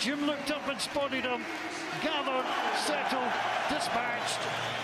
Jim looked up and spotted him. Gathered, settled, dispatched.